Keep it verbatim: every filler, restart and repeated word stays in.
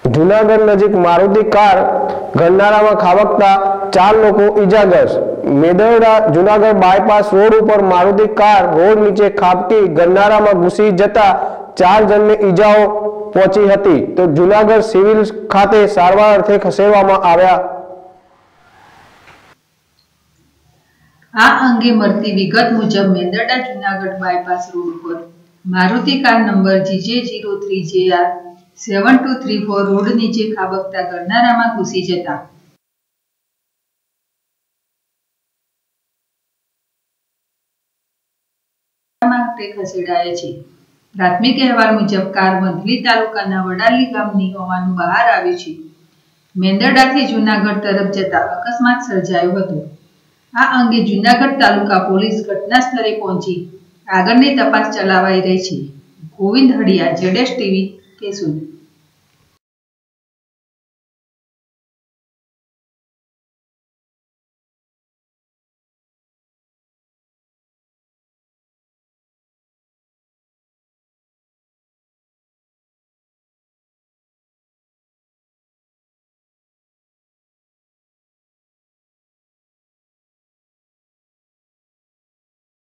જૂનાગઢ નજીક મારુતિ કાર ગરનાળામાં ખાબકતા ચાર લોકો ઈજાગ્રસ્ત। મેદરડા જૂનાગઢ બાયપાસ રોડ ઉપર મારુતિ કાર રોડ નીચે ખાબકી ગરનાળામાં ઘૂસી જતા ચાર જણને ઈજાઓ પહોંચી હતી, તો જૂનાગઢ સિવિલ ખાતે સારવાર અર્થે ખસેડવામાં આવ્યા। આ અંગે મળતી વિગત મુજબ મેંદરડા જૂનાગઢ બાયપાસ રોડ ઉપર Maruti car number GJ zero three J R seven two three four road નીચે ખાબકતા ગરનાળામાં ઘૂસી જતા માટે ખસેડાયા છે। પ્રાથમિક અહેવાલ મુજબ કાર વંથલી તાલુકાના વડાલી ગામની હોવાનું બહાર આવ્યું છે। મેંદરડાથી જૂનાગઢ તરફ જતા અકસ્માત સર્જાયો હતો। આ અંગે જૂનાગઢ તાલુકા પોલીસ ઘટના સ્થળે પહોંચી આગળની તપાસ ચલાવાઈ રહી છે। ગોવિંદ હડિયા, જેડેશ ટીવી, કેશોદ।